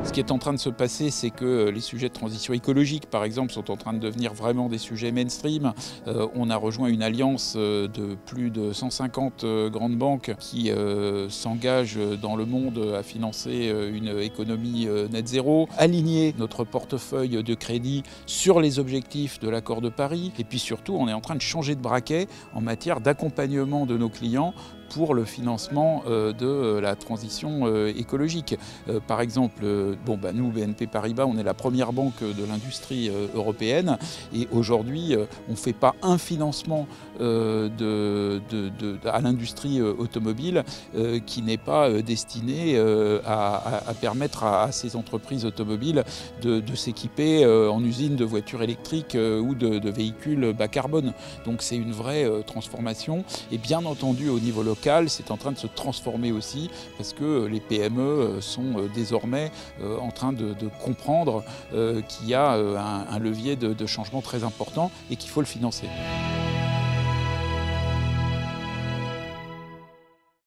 Ce qui est en train de se passer, c'est que les sujets de transition écologique, par exemple, sont en train de devenir vraiment des sujets mainstream. On a rejoint une alliance de plus de 150 grandes banques qui s'engagent dans le monde à financer une économie net zéro, aligner notre portefeuille de crédit sur les objectifs de l'accord de Paris. Et puis surtout, on est en train de changer de braquet en matière d'accompagnement de nos clients pour le financement de la transition écologique. Par exemple, nous, BNP Paribas, on est la première banque de l'industrie européenne et aujourd'hui, on ne fait pas un financement à l'industrie automobile qui n'est pas destiné à permettre à ces entreprises automobiles de s'équiper en usine de voitures électriques ou de véhicules bas carbone. Donc c'est une vraie transformation et bien entendu au niveau local, c'est en train de se transformer aussi parce que les PME sont désormais en train de comprendre qu'il y a un levier de changement très important et qu'il faut le financer.